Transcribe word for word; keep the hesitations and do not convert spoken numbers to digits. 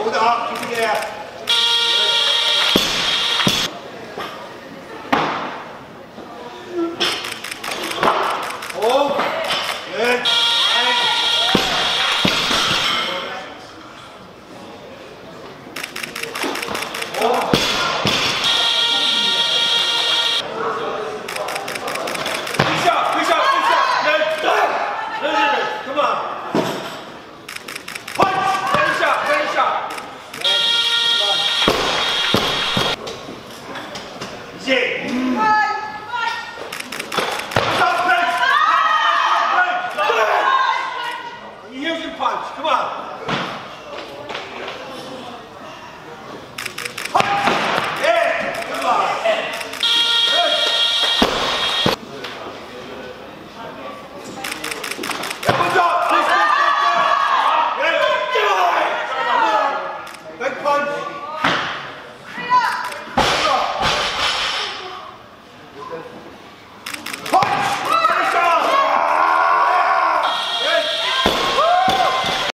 Hold it up, keep it there. Hold. Good. Hold. Push up, push up, push up. Good. Good. Come on. Punch. Finish up, finish up. Easy. Punch, come on.